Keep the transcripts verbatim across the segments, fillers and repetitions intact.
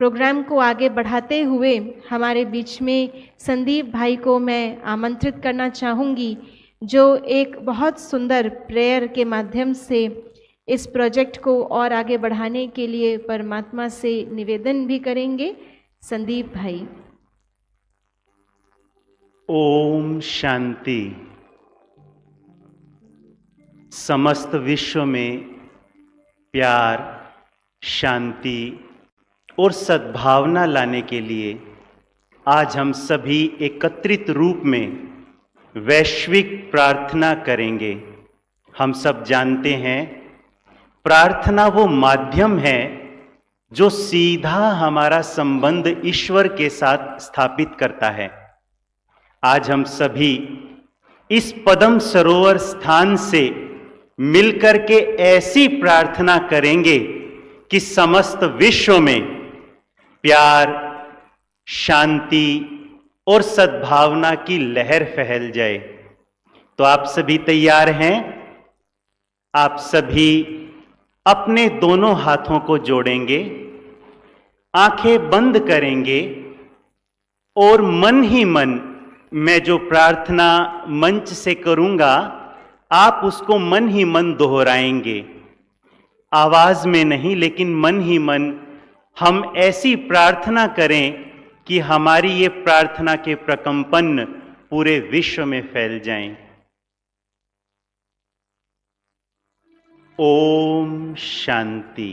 Programme को आगे बढ़ाते हुए हमारे बीच में संदीप भाई को मैं आमंत्रित करना चाहूँगी, जो एक बहुत सुंदर प्रेयर के माध्यम से इस प्रोजेक्ट को और आगे बढ़ाने के लिए परमात्मा से निवेदन भी करेंगे। संदीप भाई। ओम शांति। समस्त विश्व में प्यार, शांति और सद्भावना लाने के लिए आज हम सभी एकत्रित रूप में वैश्विक प्रार्थना करेंगे। हम सब जानते हैं प्रार्थना वो माध्यम है जो सीधा हमारा संबंध ईश्वर के साथ स्थापित करता है। आज हम सभी इस पद्म सरोवर स्थान से मिलकर के ऐसी प्रार्थना करेंगे कि समस्त विश्व में प्यार, शांति और सद्भावना की लहर फैल जाए। तो आप सभी तैयार हैं? आप सभी अपने दोनों हाथों को जोड़ेंगे, आंखें बंद करेंगे और मन ही मन मैं जो प्रार्थना मंच से करूंगा आप उसको मन ही मन दोहराएंगे। आवाज में नहीं, लेकिन मन ही मन हम ऐसी प्रार्थना करें कि हमारी ये प्रार्थना के प्रकंपन पूरे विश्व में फैल जाएं। ओम शांति।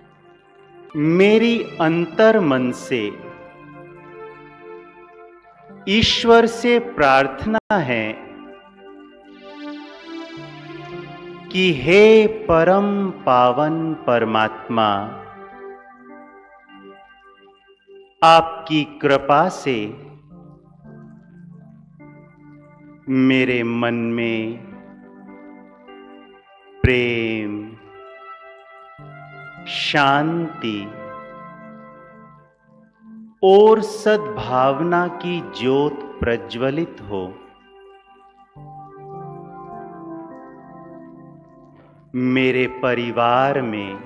मेरी अंतर मन से ईश्वर से प्रार्थना है कि हे परम पावन परमात्मा, आपकी कृपा से मेरे मन में प्रेम, शांति और सद्भावना की ज्योत प्रज्वलित हो। मेरे परिवार में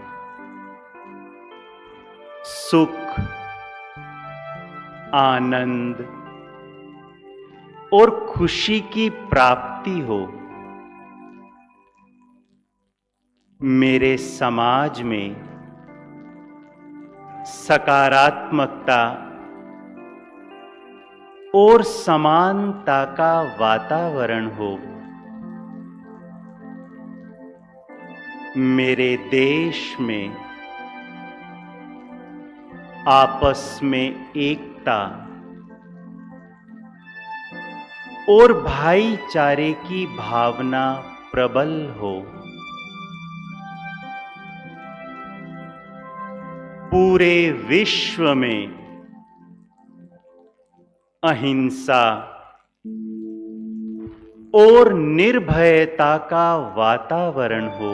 सुख, आनंद और खुशी की प्राप्ति हो। मेरे समाज में सकारात्मकता और समानता का वातावरण हो। मेरे देश में आपस में एकता और भाईचारे की भावना प्रबल हो। पूरे विश्व में अहिंसा और निर्भयता का वातावरण हो।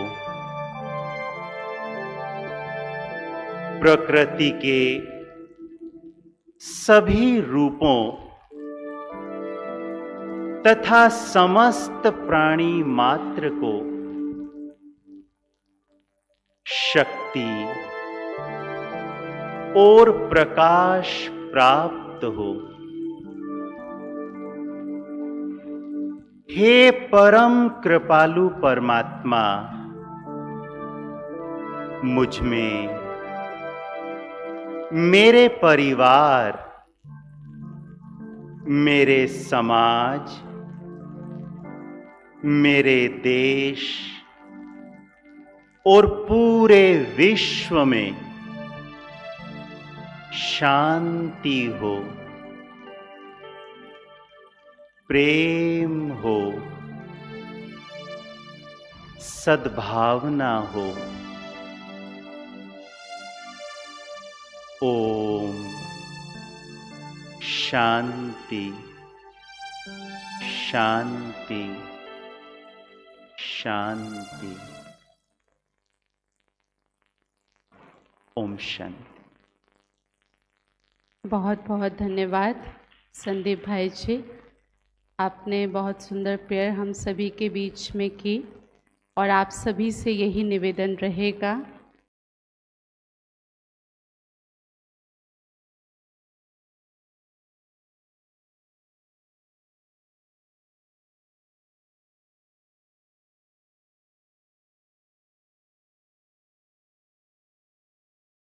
प्रकृति के सभी रूपों तथा समस्त प्राणी मात्र को शक्ति और प्रकाश प्राप्त हो। हे परम कृपालु परमात्मा, मुझ में, मेरे परिवार, मेरे समाज, मेरे देश और पूरे विश्व में शांति हो, प्रेम हो, सद्भावना हो। ओम शांति शांति शांति। ओम शांति। बहुत बहुत धन्यवाद संदीप भाई जी, आपने बहुत सुंदर प्रेयर हम सभी के बीच में की और आप सभी से यही निवेदन रहेगा